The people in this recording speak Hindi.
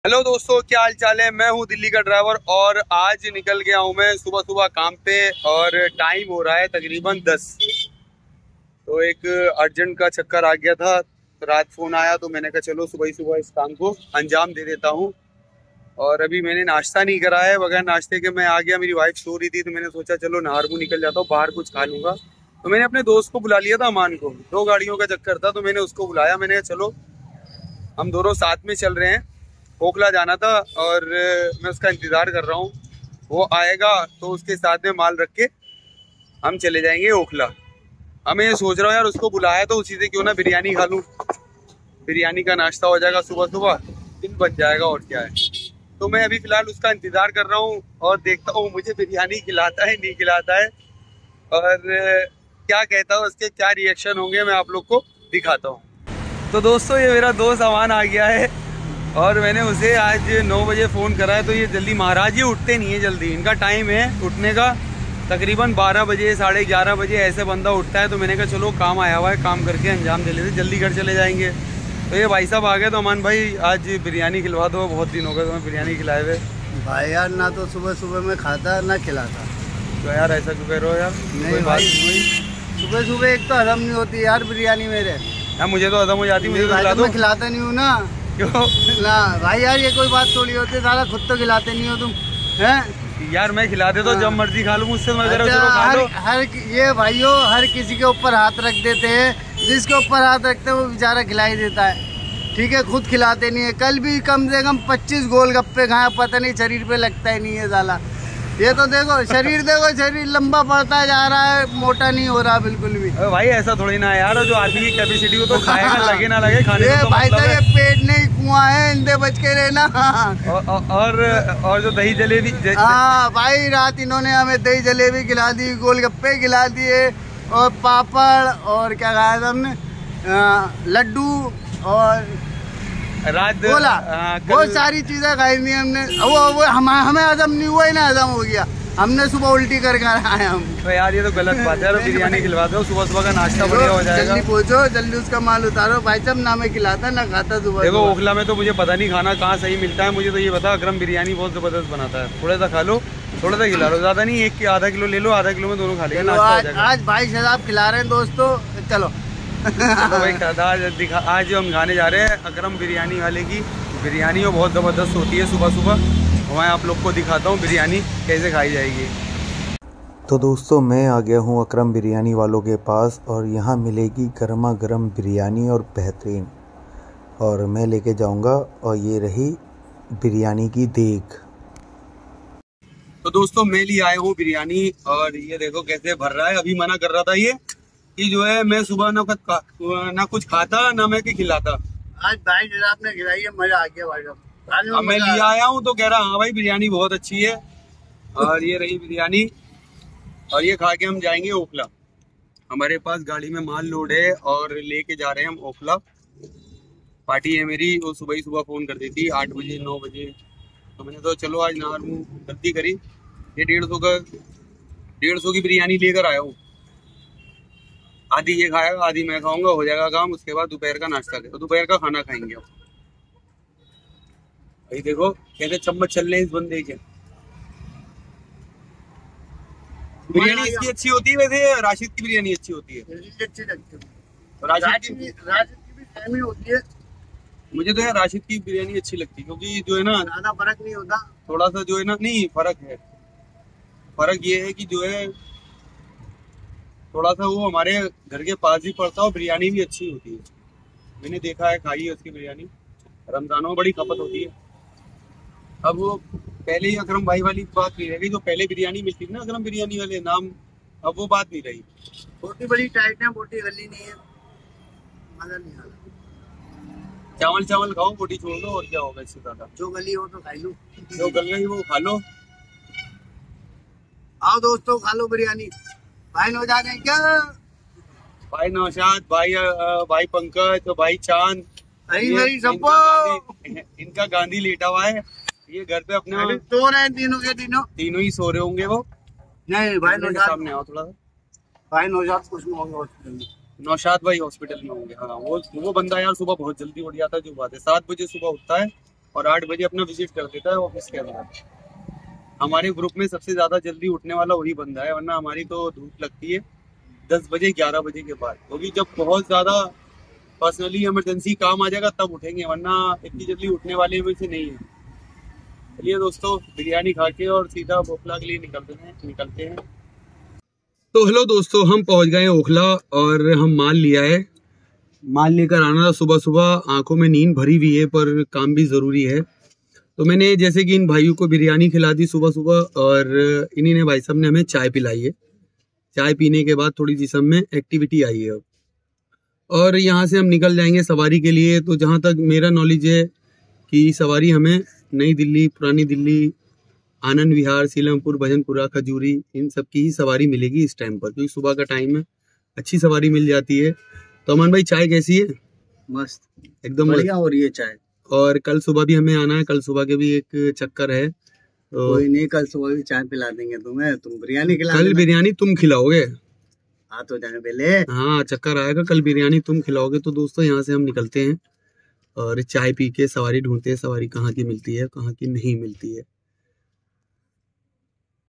हेलो दोस्तों, क्या हाल चाल है। मैं हूं दिल्ली का ड्राइवर और आज निकल गया हूं मैं सुबह सुबह काम पे और टाइम हो रहा है तकरीबन 10। तो एक अर्जेंट का चक्कर आ गया था, तो रात फोन आया तो मैंने कहा चलो सुबह ही सुबह इस काम को अंजाम दे देता हूं। और अभी मैंने नाश्ता नहीं करा है, बगैर नाश्ते के मैं आ गया। मेरी वाइफ सो रही थी तो मैंने सोचा चलो नहार को निकल जाता हूँ, बाहर कुछ खा लूंगा। तो मैंने अपने दोस्त को बुला लिया था, अमान को। 2 गाड़ियों का चक्कर था तो मैंने उसको बुलाया। मैंने कहा चलो हम दोनों साथ में चल रहे हैं, ओखला जाना था और मैं उसका इंतज़ार कर रहा हूँ। वो आएगा तो उसके साथ में माल रख के हम चले जाएंगे ओखला। अब मैं ये सोच रहा हूँ यार, उसको बुलाया तो उसी से क्यों ना बिरयानी खा लूँ। बिरयानी का नाश्ता हो जाएगा सुबह सुबह, दिन बच जाएगा और क्या है। तो मैं अभी फ़िलहाल उसका इंतज़ार कर रहा हूँ और देखता हूँ मुझे बिरयानी खिलाता है नहीं खिलाता है, और क्या कहता हूँ, उसके क्या रिएक्शन होंगे मैं आप लोग को दिखाता हूँ। तो दोस्तों, ये मेरा दोस्त अमान आ गया है और मैंने उसे आज 9 बजे फ़ोन करा है। तो ये जल्दी, महाराज ये उठते नहीं है जल्दी, इनका टाइम है उठने का तकरीबन 12 बजे 11:30 बजे ऐसे बंदा उठता है। तो मैंने कहा चलो काम आया हुआ है, काम करके अंजाम दे लेते, जल्दी घर चले जाएंगे। तो ये भाई साहब आ गए। तो अमान भाई आज बिरयानी खिलवा दो, बहुत दिन हो गए तुम्हें बिरयानी खिलाए हुए। भाई यार, ना तो सुबह सुबह में खाता ना खिलाता। तो यार ऐसा क्यों कह रहे हो यार? नहीं भाई, सुबह सुबह एक तो हजम नहीं होती यार बिरयानी मेरे। यार मुझे तो हजम हो जाती, मुझे तो खिला दो। मैं खिलाता नहीं हूँ ना। क्यों ना भाई यार, ये कोई बात थोड़ी होती है, साला खुद तो खिलाते नहीं हो तुम, हैं? यार मैं खिला दे तो जब मर्जी खा लूँ, मुझसे मैं अच्छा, हर ये भाइयों हर किसी के ऊपर हाथ रख देते हैं, जिसके ऊपर हाथ रखते हैं वो बेचारा खिला ही देता है, ठीक है, खुद खिलाते नहीं है। कल भी कम से कम 25 गोलगप्पे खाए, पता नहीं शरीर पे लगता ही नहीं है साला। ये तो देखो शरीर, देखो शरीर लंबा पड़ता जा रहा है, मोटा नहीं हो रहा बिल्कुल भी। भाई ऐसा थोड़ी ना है यार, जो आदमी की कैपेसिटी हो तो खाएगा, लगे ना लगे खाने ये तो भाई मतलब ये पेट नहीं कुआं है, इनसे बच के रहना। और जो दही जलेबी, हाँ भाई, रात इन्होंने हमें दही जलेबी खिला दी, गोलगप्पे खिला दिए और पापड़ और क्या खाया था हमने, लड्डू और रात बोला बहुत सारी चीजें खाई थी हमने। वो हमें हजम नहीं हुआ ही ना, हजम हो गया, हमने सुबह उल्टी करके आए हम। तो यार ये तो गलत बात है यार, बिरयानी खिलवा दो, सुबह सुबह का नाश्ता बढ़िया हो जाएगा। जल्दी पहुंचो, जल्दी उसका माल उतारो भाई साहब, ना मैं खिलाता ना खाता सुबह। देखो ओखला में तो मुझे पता नहीं खाना कहाँ सही मिलता है, मुझे तो ये पता अकरम बिरयानी बहुत जबरदस्त बनाता है। थोड़ा सा खा लो, थोड़ा सा खिला लो, ज्यादा नहीं, 1 आधा किलो ले लो, आधा किलो में दोनों खा लेंगे। आज भाई साहब खिला रहे हैं दोस्तों, चलो भाई आज हम खाने जा रहे हैं अकरम बिरयानी वाले की बिरयानी, वो बहुत ज़बरदस्त होती है सुबह सुबह। मैं आप लोग को दिखाता हूँ बिरयानी कैसे खाई जाएगी। तो दोस्तों, मैं आ गया हूँ अकरम बिरयानी वालों के पास और यहाँ मिलेगी गर्मा गर्म बिरयानी और बेहतरीन, और मैं लेके जाऊँगा। और ये रही बिरयानी की देग। तो दोस्तों मैं लिए आया हूँ बिरयानी और ये देखो कैसे भर रहा है। अभी मना कर रहा था ये कि जो है मैं सुबह ना कुछ खाता ना मैं खिलाता। आज भाई साहब ने खिलाई है, मजा आ गया भाई साहब। अब मैं लिया आया हूँ तो कह रहा हाँ भाई बिरयानी बहुत अच्छी है। और ये रही बिरयानी और ये खा के हम जाएंगे ओखला। हमारे पास गाड़ी में माल लोड है और लेके जा रहे हैं हम ओखला। पार्टी है मेरी, वो सुबह ही सुबह फोन कर देती 8 बजे 9 बजे। तो मैंने तो चलो आज नहार मुँह गलती करी, ये 150 की बिरयानी लेकर आया हूँ। आधी ये खाएगा, आधी मैं खाऊंगा, हो जाएगा काम। उसके बाद दोपहर का नाश्ता करें, तो दोपहर का खाना खाएंगे। भाई देखो कैसे चम्मच चल रहे हैं इस बंदे के। बिरयानी इसकी अच्छी होती है वैसे, राशिद की बिरयानी अच्छी होती है, अच्छी लगती है। राशिद की भी सेम ही होती है। मुझे तो यार राशिद की बिरयानी अच्छी लगती है, क्योंकि जो है ना ज्यादा फर्क नहीं होता, थोड़ा सा जो है ना, नहीं फर्क है। फर्क ये है कि जो है थोड़ा सा वो हमारे घर के पास ही पड़ता है और बिरयानी भी अच्छी होती है। मैंने देखा है, खाई है उसकी बिरयानी, रमजानों में बड़ी खपत होती है। अब वो पहले ही अकरम भाई वाली बात नहीं रहेगी, जो पहले बिरयानी मिलती थी ना अकरम बिरयानी वाले नाम, अब वो बात नहीं रही। बोटी बड़ी टाइट है, बोटी गली नहीं है, मजा नहीं आ रहा। चावल खाओ, बोटी छोड़ दो, और क्या होगा इससे ज्यादा। जो गली हो तो खा लो, जो गल गई वो खा लो। आओ दोस्तों खा लो बिरयानी। भाई नौशाद है क्या? भाई नौशाद, भाई पंकज, भाई चांद, इनका गांधी लेटा हुआ है। ये घर पे अपने सो रहे हैं, तीनों के तीनों ही सो रहे होंगे वो। नहीं भाई नौशाद सामने आओ थोड़ा सा। भाई नौशाद कुछ में होंगे हॉस्पिटल में। नौशाद भाई हॉस्पिटल में होंगे। हाँ वो बंदा यार सुबह बहुत जल्दी उठ जाता है, जो बात है 7 बजे सुबह उठता है और 8 बजे अपना विजिट कर देता है ऑफिस के अंदर। हमारे ग्रुप में सबसे ज़्यादा जल्दी उठने वाला वही बंदा है, वरना हमारी तो धूप लगती है 10 बजे 11 बजे के बाद, क्योंकि जब बहुत ज़्यादा पर्सनली इमरजेंसी काम आ जाएगा तब उठेंगे, वरना इतनी जल्दी उठने वाले में से नहीं है। चलिए दोस्तों, बिरयानी खा के और सीधा ओखला के लिए निकलते हैं। तो हेलो दोस्तों, हम पहुंच गए ओखला और हम माल लिया है। माल लेकर आना था सुबह सुबह, आंखों में नींद भरी हुई है पर काम भी ज़रूरी है। तो मैंने जैसे कि इन भाइयों को बिरयानी खिला दी सुबह सुबह, और इन्हीं ने भाई साहब ने हमें चाय पिलाई है। चाय पीने के बाद थोड़ी सी सब में एक्टिविटी आई है अब, और यहाँ से हम निकल जाएंगे सवारी के लिए। तो जहाँ तक मेरा नॉलेज है कि सवारी हमें नई दिल्ली, पुरानी दिल्ली, आनंद विहार, सीलमपुर, भजनपुरा, खजूरी, इन सब की ही सवारी मिलेगी इस टाइम पर, क्योंकि सुबह का टाइम है, अच्छी सवारी मिल जाती है। तो अमन भाई, चाय कैसी है? मस्त, एकदम बढ़िया हो रही है चाय। और कल सुबह भी हमें आना है, कल सुबह के भी एक चक्कर है। तो कोई नहीं, कल सुबह भी चाय पिला देंगे तुम्हें, तुम बिरयानी खिला कल बिरयानी तुम खिलाओगे? हाँ तो जाने पहले। हाँ, चक्कर आएगा, कल बिरयानी तुम खिलाओगे। तो दोस्तों, यहाँ से हम निकलते हैं और चाय पी के सवारी ढूंढते हैं, सवारी कहाँ की मिलती है, कहाँ की नहीं मिलती है।